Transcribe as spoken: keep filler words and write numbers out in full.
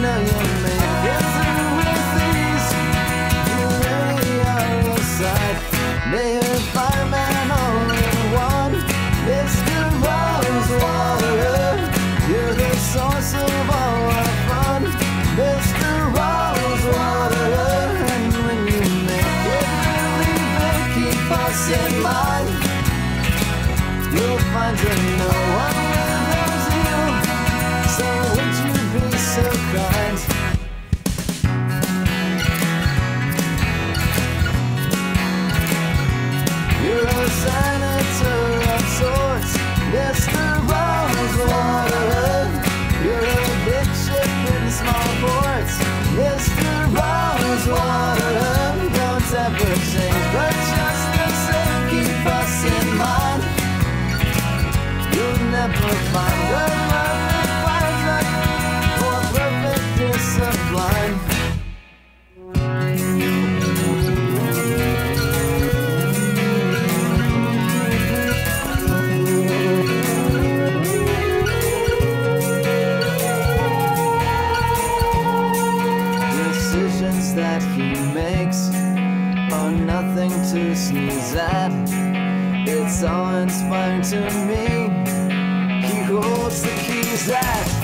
know you make it through with ease. You really are inside. Mayor, fireman, all in one. Mister Rosewater, you're the source of all our fun. Mister Rosewater, and when you make it really big, keep us in mind. You'll find that no one will you, so would you be so kind? You're a senator of sorts, Mister Rosewater. You're a big ship in small ports, Mister Rosewater. Don't ever change, but just the same, keep us in mind. You'll never find a perfect pilot or perfect discipline. Decisions that he makes are nothing to sneeze at. It's all inspiring to me. He holds the keys that